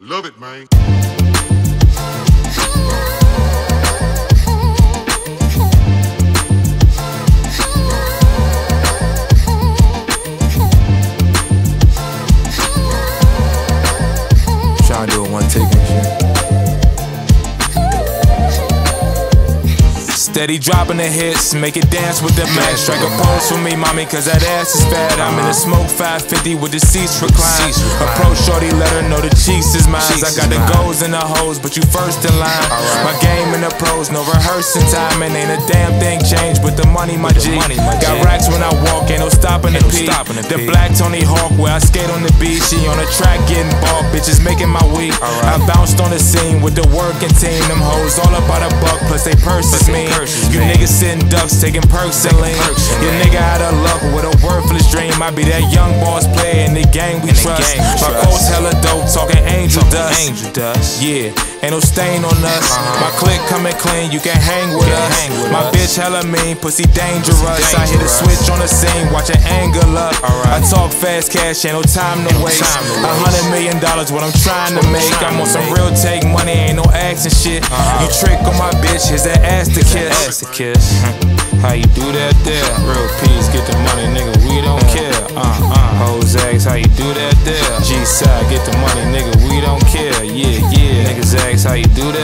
Love it, man. Trying to do it one take and shit. Steady dropping the hits, make it dance with the max. Strike a pose for me, mommy, cause that ass is fat. I'm in the smoke 550 with the seats reclined. Approach shorty, let her know the cheeks is mine. I got the goals and the hoes, but you first in line. My game in the pros, no rehearsing time. And ain't a damn thing changed with the money, my G. Got racks when I walk, ain't no stopping the P. The black Tony Hawk where I skate on the beach. She on the track getting ball, bitches making my week. I bounced on the scene with the working team. Them hoes all about a buck, plus they purses mean. You niggas sitting ducks, taking perks and lean. Your nigga out of luck with a worthless dream. I be that young boss player in the game we trust. My coach hella dope, talking angel dust. Yeah, ain't no stain on us. My clique coming clean, you can hang with us. My bitch hella mean, pussy dangerous. I hit a switch on the scene, watch an angle up. I talk fast cash, ain't no time to waste. $100 million, what I'm trying to make. I'm on some real take money, ain't no accent shit. You trick on my bitch, here's that ass to kiss. How you do that there? Real P's get the money, nigga, we don't care. Hoes ask how you do that there? G-side get the money, nigga, we don't care. Yeah, niggas ask how you do